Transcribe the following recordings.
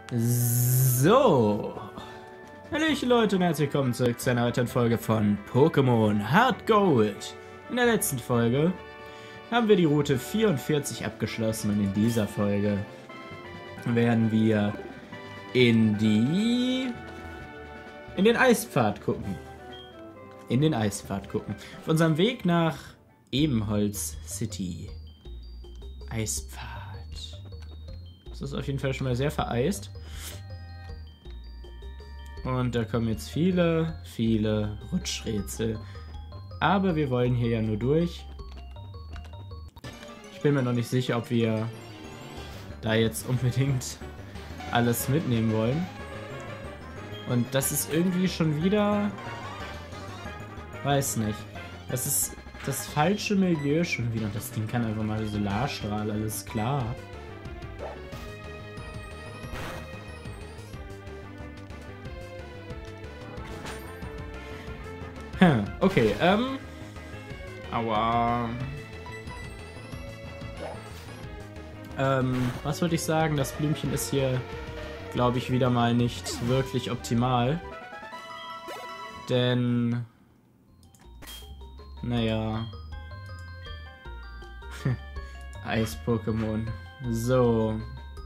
So. Hallöchen Leute und herzlich willkommen zurück zu einer weiteren Folge von Pokémon Heart Gold. In der letzten Folge haben wir die Route 44 abgeschlossen und in dieser Folge werden wir in den Eispfad gucken. Auf unserem Weg nach Ebenholz City. Eispfad. Das ist auf jeden Fall schon mal sehr vereist. Und da kommen jetzt viele, viele Rutschrätsel. Aber wir wollen hier ja nur durch. Ich bin mir noch nicht sicher, ob wir da jetzt unbedingt alles mitnehmen wollen. Und das ist irgendwie schon wieder... Weiß nicht. Das ist das falsche Milieu schon wieder. Und das Ding kann einfach mal Solarstrahl, alles klar. Okay, aua. Was würde ich sagen? Das Blümchen ist hier, glaube ich, wieder mal nicht wirklich optimal. Denn... Naja... Eis-Pokémon. So.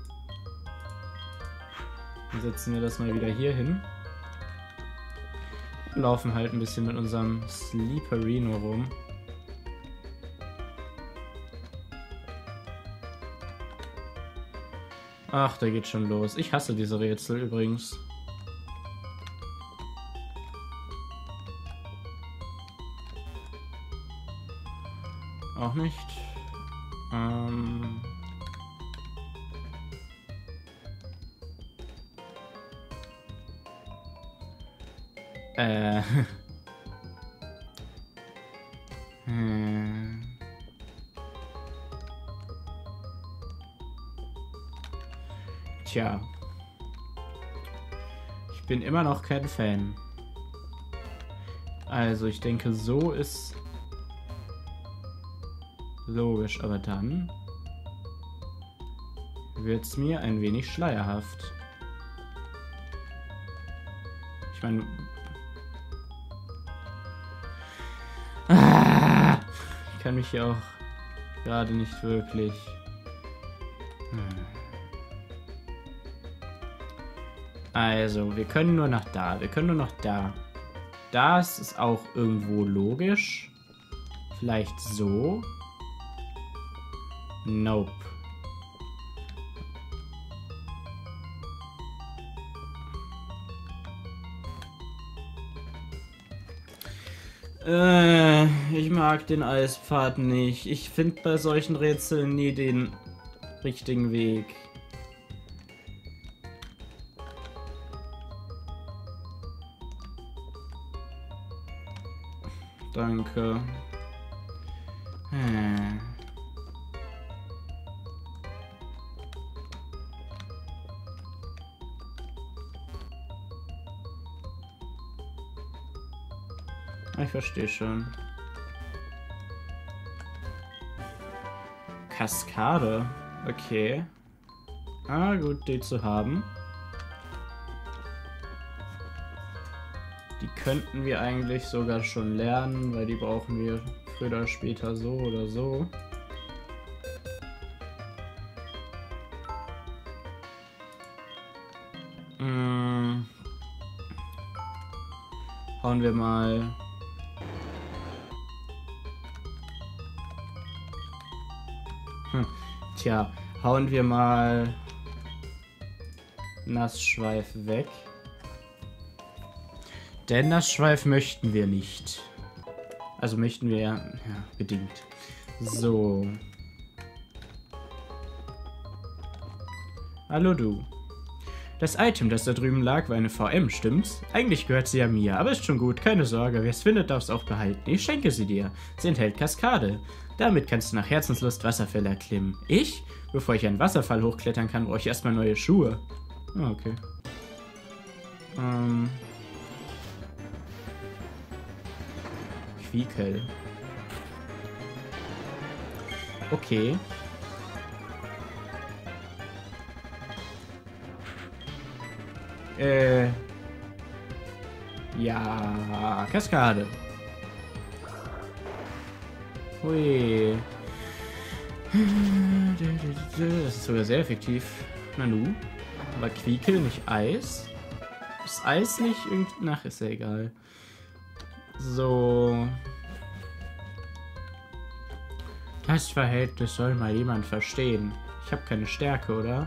Dann setzen wir das mal wieder hier hin. Laufen halt ein bisschen mit unserem Sleeperino rum. Ach, da geht schon los. Ich hasse diese Rätsel übrigens. Auch nicht. Tja. Ich bin immer noch kein Fan. Also, ich denke, so ist logisch, aber dann wird es mir ein wenig schleierhaft. Ich meine... Ich kann mich hier auch gerade nicht wirklich... Also, wir können nur nach da. Wir können nur noch da. Das ist auch irgendwo logisch. Vielleicht so. Nope. Ich mag den Eispfad nicht. Ich finde bei solchen Rätseln nie den richtigen Weg. Danke. Ich verstehe schon. Kaskade. Okay. Ah, gut, die zu haben. Die könnten wir eigentlich sogar schon lernen, weil die brauchen wir früher oder später so oder so. Hauen wir mal... Tja, hauen wir mal Nassschweif weg. Denn Nassschweif möchten wir nicht. Also möchten wir ja bedingt. So. Hallo du. Das Item, das da drüben lag, war eine VM, stimmt's? Eigentlich gehört sie ja mir, aber ist schon gut, keine Sorge. Wer es findet, darf es auch behalten. Ich schenke sie dir. Sie enthält Kaskade. Damit kannst du nach Herzenslust Wasserfälle erklimmen. Ich? Bevor ich einen Wasserfall hochklettern kann, brauche ich erstmal neue Schuhe. Ah, okay. Quiekel. Okay. Ja, Kaskade. Hui. Das ist sogar sehr effektiv. Nanu. Aber Quiekel, nicht Eis? Ist Eis nicht irgendwie... Ach, ist ja egal. So. Das Verhältnis soll mal jemand verstehen. Ich habe keine Stärke, oder?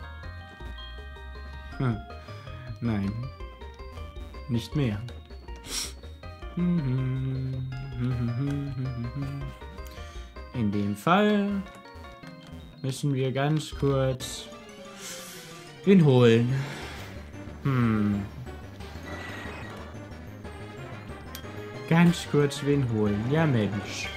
Hm. Nein. Nicht mehr. In dem Fall müssen wir ganz kurz ihn holen. Ganz kurz wen holen. Ja, Mensch.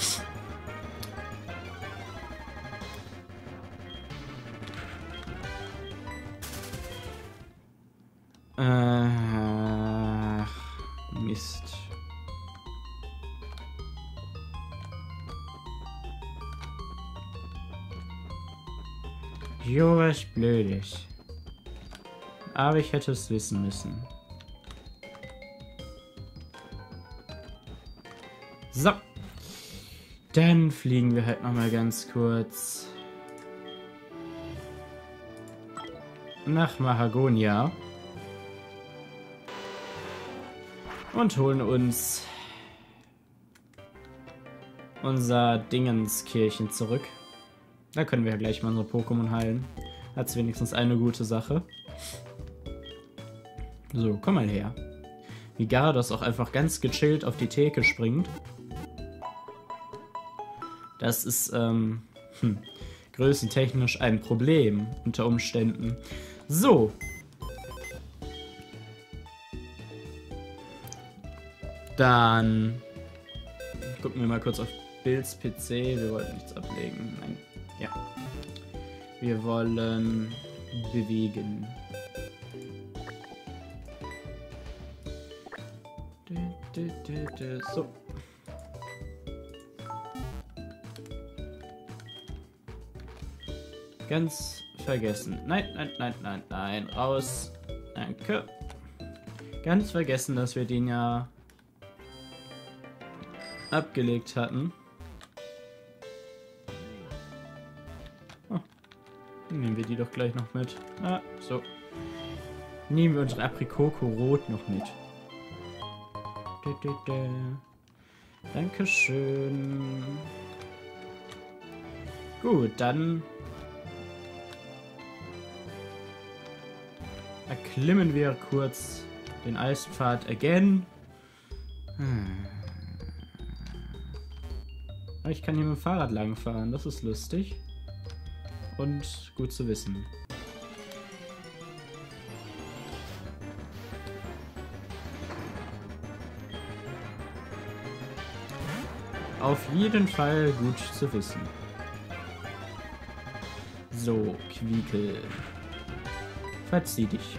Mist. Jo, was Blödes. Aber ich hätte es wissen müssen. So. Dann fliegen wir halt nochmal ganz kurz nach Mahagonia und holen uns unser Dingenskirchen zurück. Da können wir ja gleich mal unsere Pokémon heilen. Hat's wenigstens eine gute Sache. So, komm mal her. Wie Gyarados auch einfach ganz gechillt auf die Theke springt. Das ist, größentechnisch ein Problem unter Umständen. So. Dann gucken wir mal kurz auf Bills PC. Wir wollten nichts ablegen. Nein. Ja. Wir wollen bewegen. So. Ganz vergessen. Nein, nein, nein, nein, nein. Raus. Danke. Ganz vergessen, dass wir den ja abgelegt hatten. Oh. Nehmen wir die doch gleich noch mit. Ah, so. Nehmen wir unsere Aprikoko Rot noch mit. Dankeschön. Gut, dann erklimmen wir kurz den Eispfad again. Aber ich kann hier mit dem Fahrrad langfahren, das ist lustig. Und gut zu wissen. Auf jeden Fall gut zu wissen. So, Quiekel. Verzieh dich.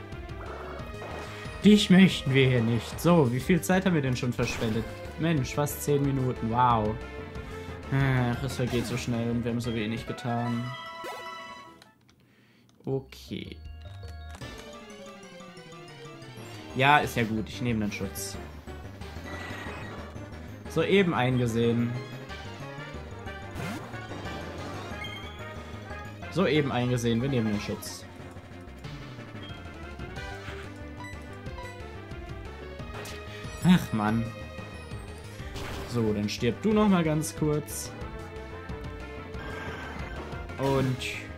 Dich möchten wir hier nicht. So, wie viel Zeit haben wir denn schon verschwendet? Mensch, fast 10 Minuten. Wow. Ach, es vergeht so schnell und wir haben so wenig getan. Okay. Ja, ist ja gut. Ich nehme den Schutz. Soeben eingesehen. Soeben eingesehen. Wir nehmen den Schutz. Ach, Mann. So, dann stirb du noch mal ganz kurz. Und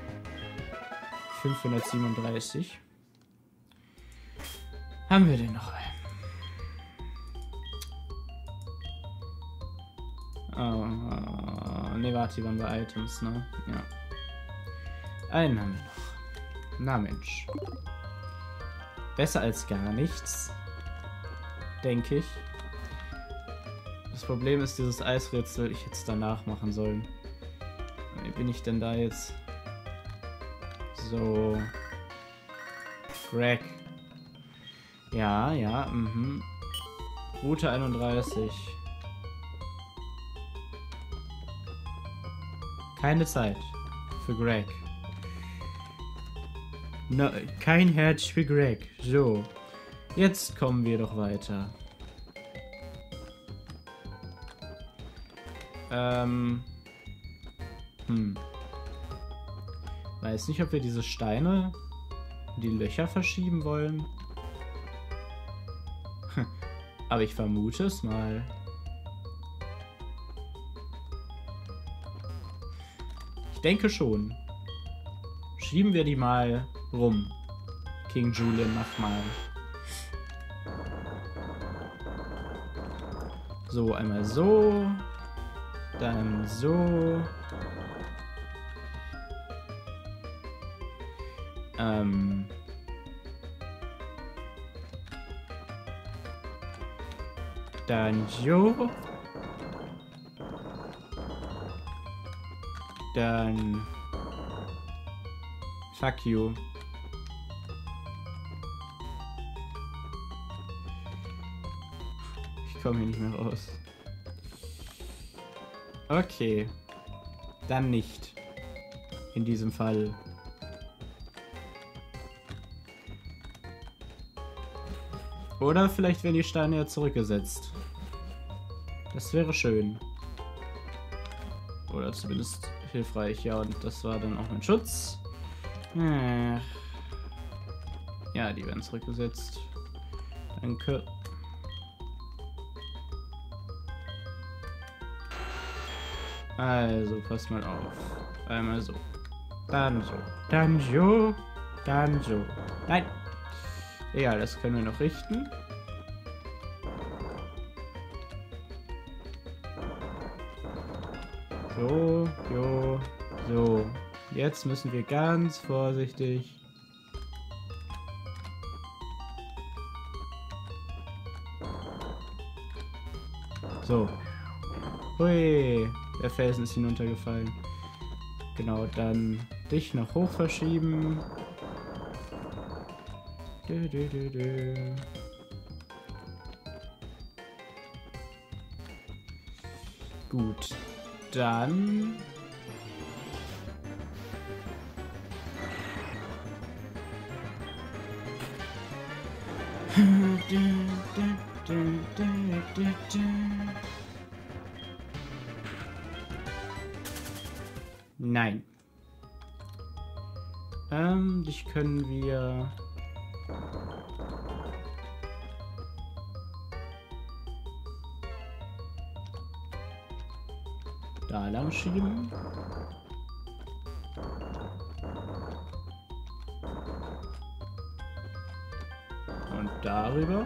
537. Haben wir den noch? Oh, ne, warte, die waren bei Items, ne? Ja. Einen haben wir noch. Na Mensch. Besser als gar nichts. Denke ich. Das Problem ist, dieses Eisrätsel, ich hätte es danach machen sollen. Wie bin ich denn da jetzt? So. Greg. Ja, ja, Route 31. Keine Zeit für Greg. Na, kein Herz für Greg. So. Jetzt kommen wir doch weiter. Weiß nicht, ob wir diese Steine in die Löcher verschieben wollen. Aber ich vermute es mal. Ich denke schon. Schieben wir die mal rum. King Julian, mach mal. So, einmal so. Dann so. Dann so. Dann... Fuck you. Ich komme hier nicht mehr raus. Okay. Dann nicht. In diesem Fall. Oder vielleicht werden die Steine ja zurückgesetzt. Das wäre schön. Oder zumindest hilfreich. Ja, und das war dann auch mein Schutz. Ja, die werden zurückgesetzt. Danke. Also, pass mal auf. Einmal so. Dann so. Dann so. Dann so. Nein! Egal, das können wir noch richten. So, jo, so. Jetzt müssen wir ganz vorsichtig. So. Hui, der Felsen ist hinuntergefallen. Genau, dann dich noch hoch verschieben. Gut, dann... Nein. Dich können wir... da lang schieben. Und darüber.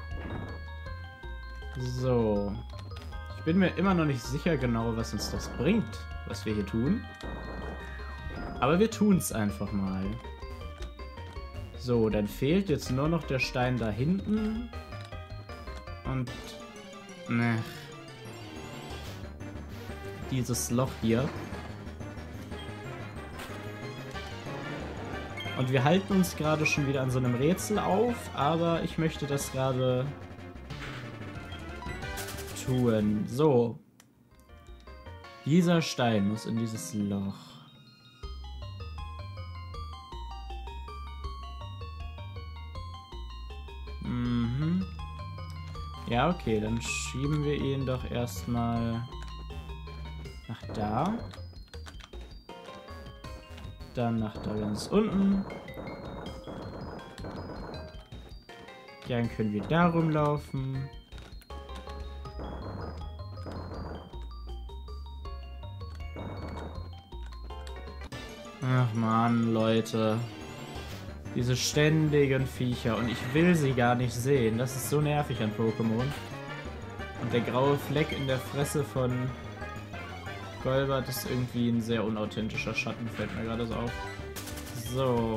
So. Ich bin mir immer noch nicht sicher genau, was uns das bringt, was wir hier tun. Aber wir tun es einfach mal. So, dann fehlt jetzt nur noch der Stein da hinten. Und... ne. Dieses Loch hier. Und wir halten uns gerade schon wieder an so einem Rätsel auf, aber ich möchte das gerade tun. So. Dieser Stein muss in dieses Loch. Mhm. Ja, okay, dann schieben wir ihn doch erstmal nach da. Dann nach da ganz unten. Dann können wir da rumlaufen. Ach man, Leute. Diese ständigen Viecher. Und ich will sie gar nicht sehen. Das ist so nervig an Pokémon. Und der graue Fleck in der Fresse von Golbat ist irgendwie ein sehr unauthentischer Schatten, fällt mir gerade so auf. So.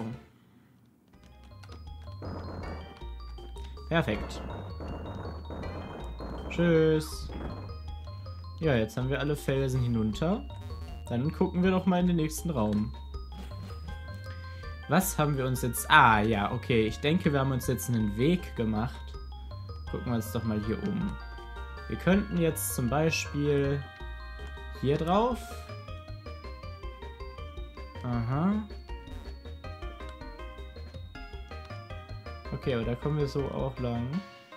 Perfekt. Tschüss. Ja, jetzt haben wir alle Felsen hinunter. Dann gucken wir doch mal in den nächsten Raum. Was haben wir uns jetzt... Ah, ja, okay. Ich denke, wir haben uns jetzt einen Weg gemacht. Gucken wir uns doch mal hier um. Wir könnten jetzt zum Beispiel... hier drauf. Aha. Okay, aber da kommen wir so auch lang.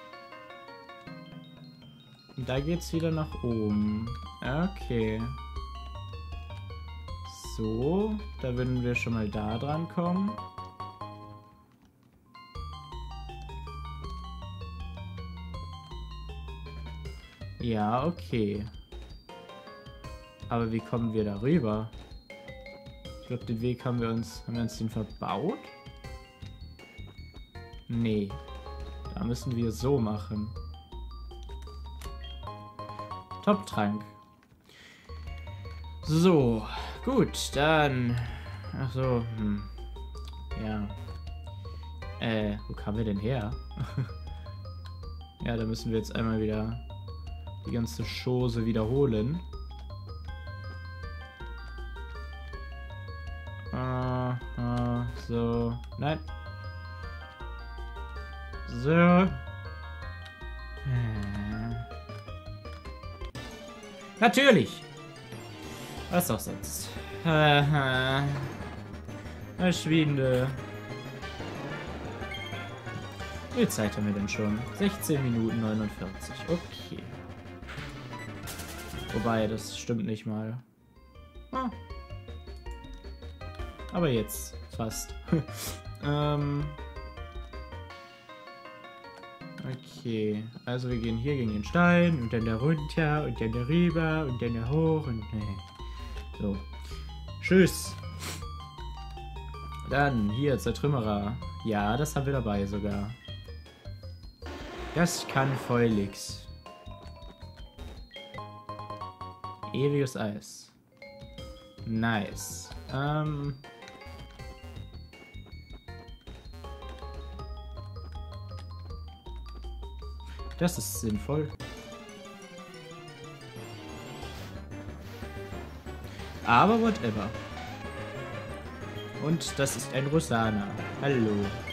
Und da geht's wieder nach oben. Okay. So, da würden wir schon mal da dran kommen. Ja, okay. Aber wie kommen wir darüber? Ich glaube, den Weg haben wir uns den verbaut? Nee. Da müssen wir so machen. Top-Trank. So, gut, dann... Ach so, ja. Wo kamen wir denn her? Ja, da müssen wir jetzt einmal wieder die ganze Chose wiederholen. So, nein. So. Natürlich. Was auch sonst. Verschwinde. Wie viel Zeit haben wir denn schon? 16 Minuten 49. Okay. Wobei, das stimmt nicht mal. Aber jetzt fast. Okay, also wir gehen hier gegen den Stein und dann da runter und dann da rüber und dann da hoch und so. Tschüss. Dann hier Zertrümmerer. Ja, das haben wir dabei sogar. Das kann Feulix. Ewiges Eis. Nice. Das ist sinnvoll. Aber whatever. Und das ist ein Rosanna. Hallo.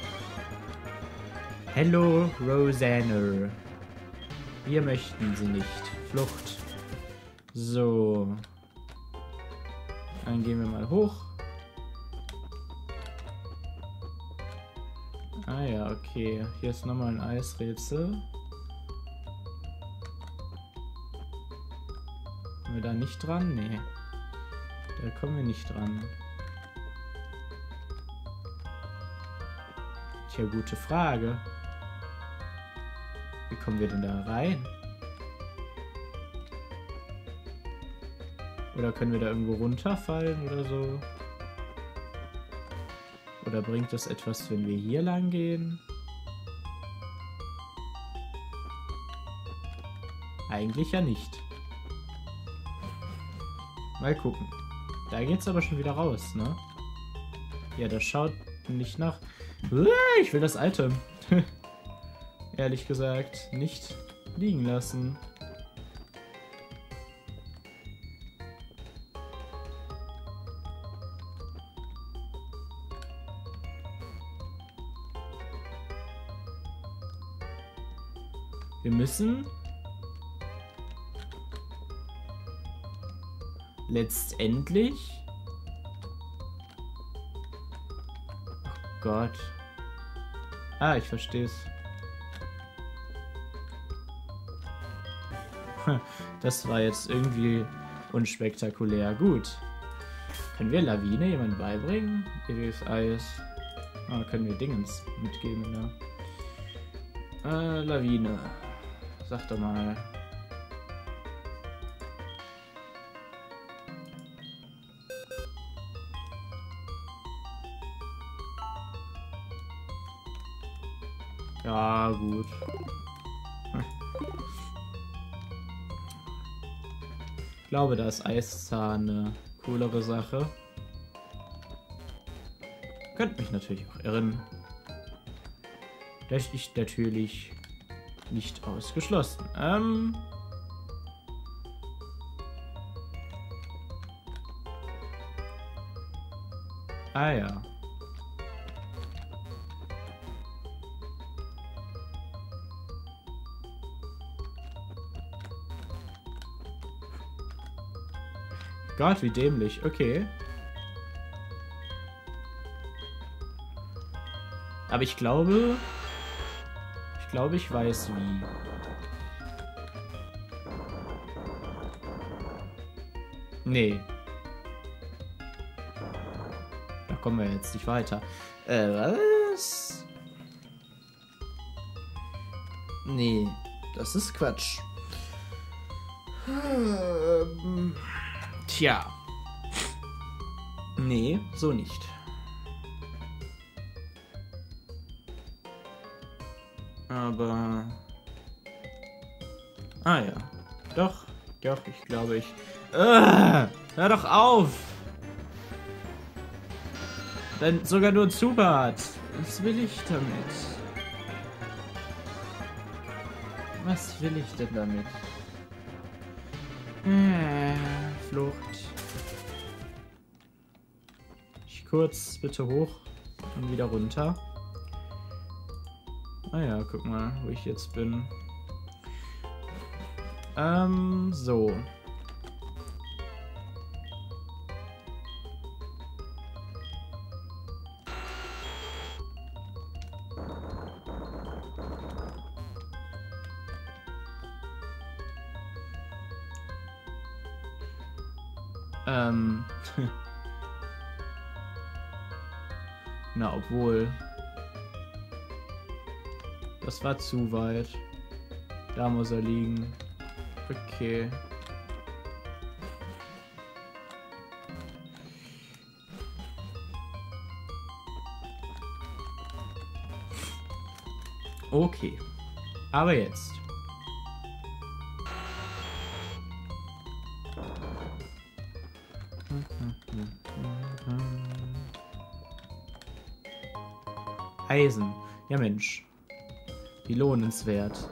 Hello, Rosanna. Wir möchten sie nicht. Flucht. So. Dann gehen wir mal hoch. Ah ja, okay. Hier ist nochmal ein Eisrätsel. Kommen wir da nicht dran? Nee. Da kommen wir nicht dran. Tja, gute Frage. Wie kommen wir denn da rein? Oder können wir da irgendwo runterfallen oder so? Oder bringt das etwas, wenn wir hier lang gehen? Eigentlich ja nicht. Mal gucken. Da geht's aber schon wieder raus, ne? Ja, das schaut nicht nach... Ich will das Item. Ehrlich gesagt, nicht liegen lassen. Wir müssen letztendlich... Oh Gott. Ah, ich verstehe es. Das war jetzt irgendwie unspektakulär. Gut. Können wir Lawine jemandem beibringen? Ewiges Eis. Ah, können wir Dingens mitgeben, ne? Lawine. Sag doch mal. Ja, gut. Ich glaube, da ist Eiszahn eine coolere Sache. Könnte mich natürlich auch irren. Das ist natürlich nicht ausgeschlossen. Ah ja. Gott, wie dämlich. Okay. Aber ich glaube, Ich glaube, ich weiß wie. Nee. Da kommen wir jetzt nicht weiter. Was? Nee, das ist Quatsch. Tja. Nee, so nicht. Aber... Ah ja. Doch, ich glaube ich... hör doch auf! Dann sogar nur ein Zubart. Was will ich damit? Was will ich denn damit? Flucht. Ich kurz bitte hoch und wieder runter. Ah ja, guck mal, wo ich jetzt bin. So. Na, obwohl. Das war zu weit. Da muss er liegen. Okay. Okay. Aber jetzt. Eisen. Ja Mensch. Wie lohnenswert.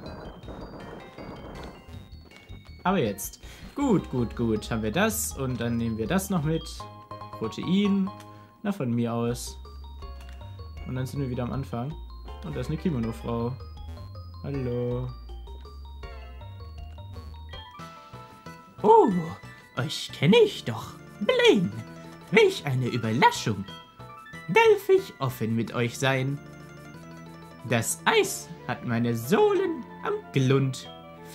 Aber jetzt. Gut. Haben wir das und dann nehmen wir das noch mit. Protein. Na, von mir aus. Und dann sind wir wieder am Anfang. Und da ist eine Kimono-Frau. Hallo. Oh, euch kenne ich doch. Blaine. Welch eine Überraschung. Darf ich offen mit euch sein? Das Eis hat meine Sohlen am Glund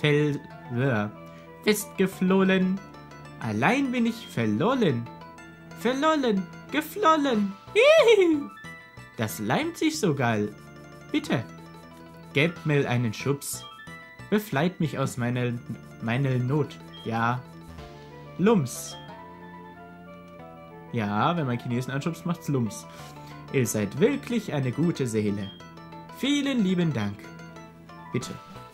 festgeflohen. Allein bin ich verlollen. Geflollen. Das leimt sich so geil. Bitte, gebt mir einen Schubs. Befreit mich aus meiner Not. Ja. Lums. Ja, wenn man Chinesen anschubst, macht's Lums. Ihr seid wirklich eine gute Seele. Vielen lieben Dank. Bitte.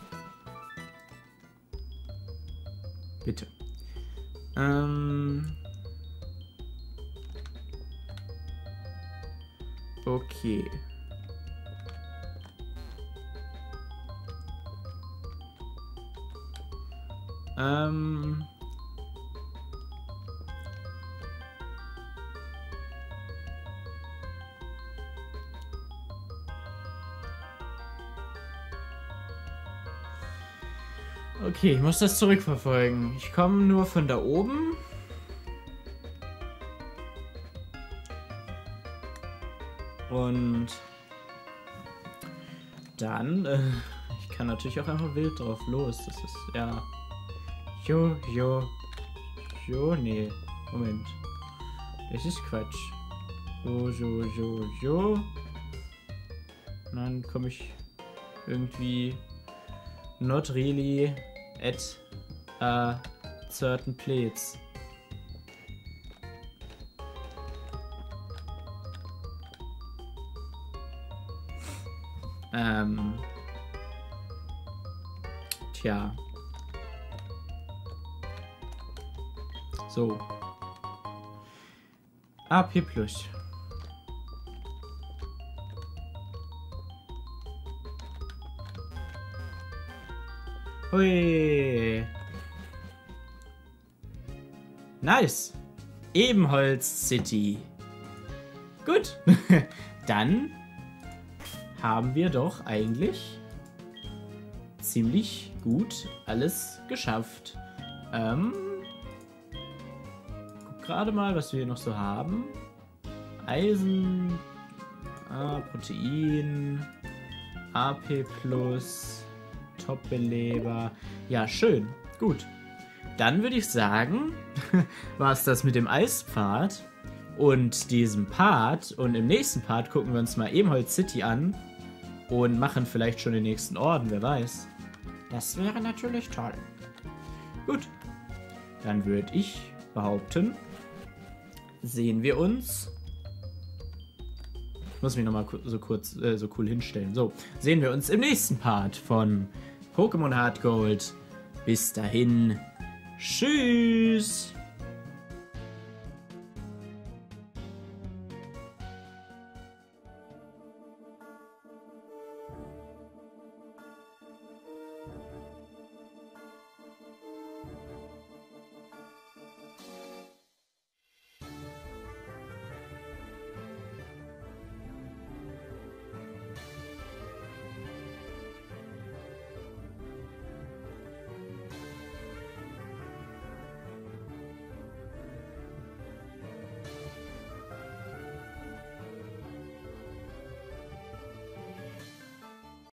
Bitte. Okay. Okay, ich muss das zurückverfolgen. Ich komme nur von da oben. Und dann, ich kann natürlich auch einfach wild drauf los. Das ist, ja. Jo, nee. Moment. Das ist Quatsch. Jo. Und dann komme ich irgendwie not really at a certain place. Tja. So. AP Plus. Hui. Nice. Ebenholz City. Gut. Dann haben wir doch eigentlich ziemlich gut alles geschafft. Guck gerade mal, was wir noch so haben. Eisen, Protein, AP Plus, Top-Beleber. Ja, schön. Gut. Dann würde ich sagen, war es das mit dem Eispfad und diesem Part. Und im nächsten Part gucken wir uns mal Ebenholz City an und machen vielleicht schon den nächsten Orden, wer weiß. Das wäre natürlich toll. Gut. Dann würde ich behaupten, sehen wir uns. Ich muss mich nochmal so cool hinstellen. So, sehen wir uns im nächsten Part von Pokémon Hard Gold. Bis dahin. Tschüss.